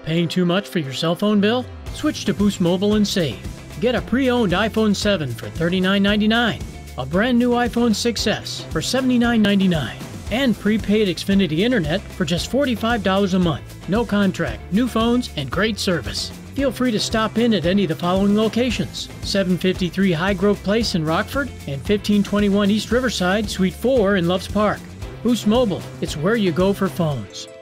Paying too much for your cell phone bill? Switch to Boost Mobile and save. Get a pre-owned iPhone 7 for $39.99, a brand new iPhone 6s for $79.99, and prepaid Xfinity Internet for just $45 a month. No contract, new phones, and great service. Feel free to stop in at any of the following locations: 753 High Grove Place in Rockford and 1521 East Riverside, Suite 4 in Loves Park. Boost Mobile, it's where you go for phones.